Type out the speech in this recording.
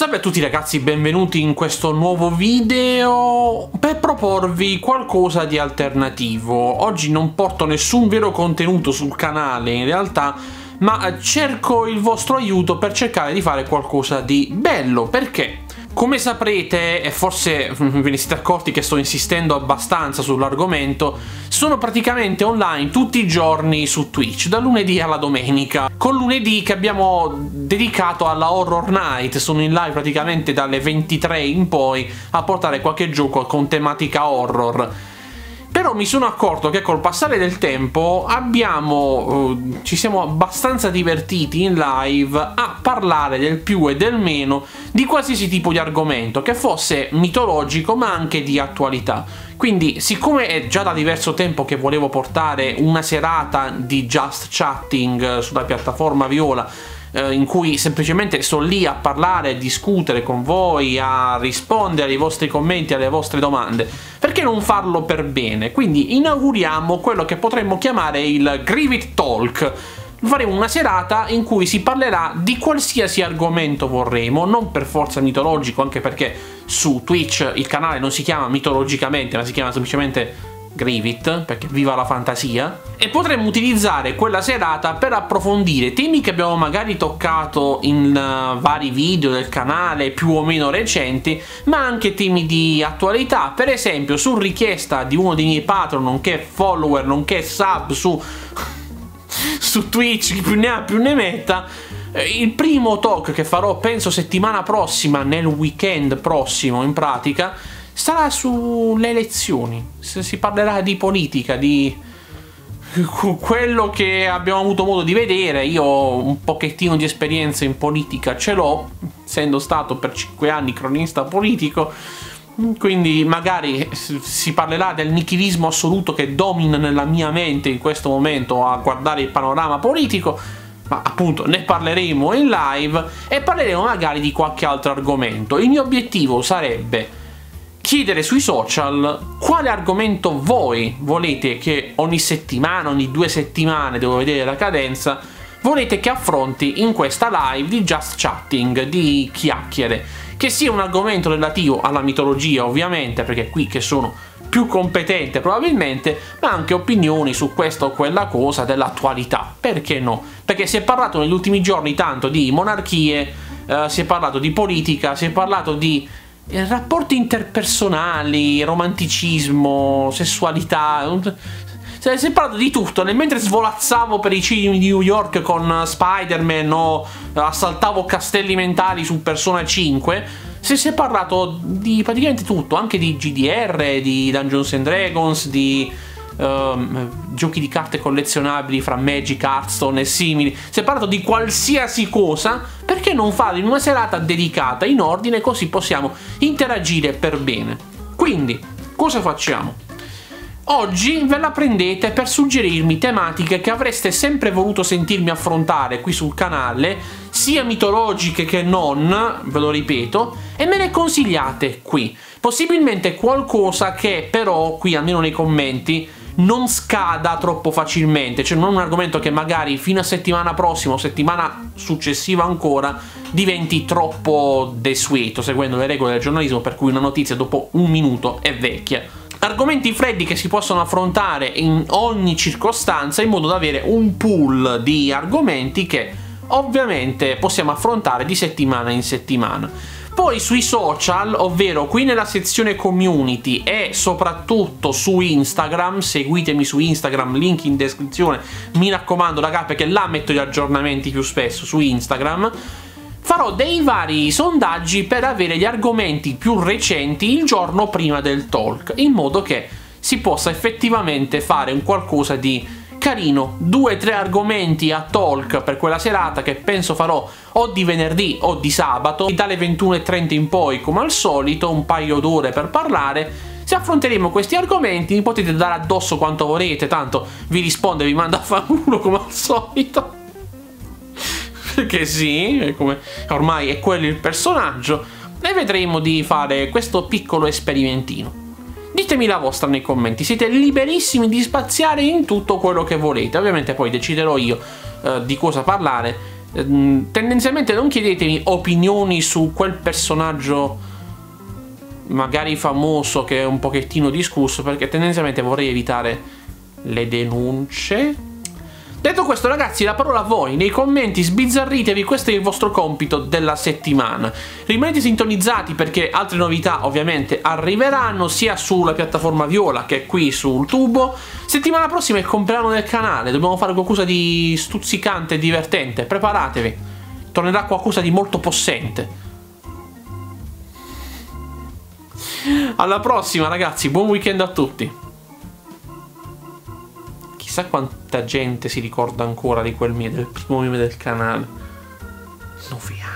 Salve a tutti ragazzi, benvenuti in questo nuovo video per proporvi qualcosa di alternativo. Oggi non porto nessun vero contenuto sul canale in realtà, ma cerco il vostro aiuto per cercare di fare qualcosa di bello. Perché? Come saprete, e forse ve ne siete accorti che sto insistendo abbastanza sull'argomento, sono praticamente online tutti i giorni su Twitch, da lunedì alla domenica, con lunedì che abbiamo dedicato alla Horror Night. Sono in live praticamente dalle 23 in poi a portare qualche gioco con tematica horror. Però mi sono accorto che col passare del tempo ci siamo abbastanza divertiti in live a parlare del più e del meno di qualsiasi tipo di argomento, che fosse mitologico ma anche di attualità. Quindi, siccome è già da diverso tempo che volevo portare una serata di just chatting sulla piattaforma Viola, in cui semplicemente sto lì a parlare, a discutere con voi, a rispondere ai vostri commenti, alle vostre domande, perché non farlo per bene? Quindi inauguriamo quello che potremmo chiamare il Grieved Talk. Faremo una serata in cui si parlerà di qualsiasi argomento vorremo, non per forza mitologico, anche perché su Twitch il canale non si chiama mitologicamente, ma si chiama semplicemente Grieved, perché viva la fantasia. E potremmo utilizzare quella serata per approfondire temi che abbiamo magari toccato in vari video del canale più o meno recenti, ma anche temi di attualità. Per esempio, su richiesta di uno dei miei patron, nonché follower, nonché sub su Twitch, chi più ne ha più ne metta, il primo talk che farò, penso settimana prossima, nel weekend prossimo in pratica, sarà sulle elezioni. Si parlerà di politica, di quello che abbiamo avuto modo di vedere. Io un pochettino di esperienza in politica ce l'ho, essendo stato per 5 anni cronista politico, quindi magari si parlerà del nichilismo assoluto che domina nella mia mente in questo momento a guardare il panorama politico, ma appunto ne parleremo in live e parleremo magari di qualche altro argomento. Il mio obiettivo sarebbe chiedere sui social quale argomento voi volete che ogni settimana, ogni 2 settimane, devo vedere la cadenza, volete che affronti in questa live di just chatting, di chiacchiere, che sia un argomento relativo alla mitologia ovviamente, perché è qui che sono più competente probabilmente, ma anche opinioni su questa o quella cosa dell'attualità, perché no? Perché si è parlato negli ultimi giorni tanto di monarchie, si è parlato di politica, si è parlato di rapporti interpersonali, romanticismo, sessualità, si è parlato di tutto. Mentre svolazzavo per i cinemi di New York con Spider-Man o assaltavo castelli mentali su Persona 5, si è parlato di praticamente tutto, anche di GDR, di Dungeons and Dragons, di giochi di carte collezionabili fra Magic, Hearthstone e simili. Si è parlato di qualsiasi cosa. Perché non farlo in una serata dedicata in ordine, così possiamo interagire per bene? Quindi, cosa facciamo? Oggi ve la prendete per suggerirmi tematiche che avreste sempre voluto sentirmi affrontare qui sul canale, sia mitologiche che non, ve lo ripeto, e me ne consigliate qui. Possibilmente qualcosa che però, qui almeno nei commenti, non scada troppo facilmente, cioè non un argomento che magari fino a settimana prossima o settimana successiva ancora diventi troppo desueto, seguendo le regole del giornalismo per cui una notizia dopo un minuto è vecchia. Argomenti freddi che si possono affrontare in ogni circostanza, in modo da avere un pool di argomenti che ovviamente possiamo affrontare di settimana in settimana. Poi sui social, ovvero qui nella sezione community e soprattutto su Instagram, seguitemi su Instagram, link in descrizione, mi raccomando raga, perché là metto gli aggiornamenti più spesso su Instagram. Farò dei vari sondaggi per avere gli argomenti più recenti il giorno prima del talk, in modo che si possa effettivamente fare un qualcosa di carino, 2-3 argomenti a talk per quella serata, che penso farò o di venerdì o di sabato, dalle 21:30 in poi come al solito, un paio d'ore per parlare. Se affronteremo questi argomenti mi potete dare addosso quanto volete, tanto vi rispondo e vi mando a fanculo come al solito, perché sì, ormai è quello il personaggio, e vedremo di fare questo piccolo esperimentino. Ditemi la vostra nei commenti, siete liberissimi di spaziare in tutto quello che volete, ovviamente poi deciderò io di cosa parlare Tendenzialmente non chiedetemi opinioni su quel personaggio magari famoso che è un pochettino discusso, perché tendenzialmente vorrei evitare le denunce. Detto questo, ragazzi, la parola a voi. Nei commenti sbizzarritevi, questo è il vostro compito della settimana. Rimanete sintonizzati perché altre novità ovviamente arriveranno sia sulla piattaforma Viola che qui sul tubo. Settimana prossima è il compleanno del canale, dobbiamo fare qualcosa di stuzzicante e divertente. Preparatevi, tornerà qualcosa di molto possente. Alla prossima, ragazzi, buon weekend a tutti. Chissà quanta gente si ricorda ancora di quel del primo meme del canale. 9 anni.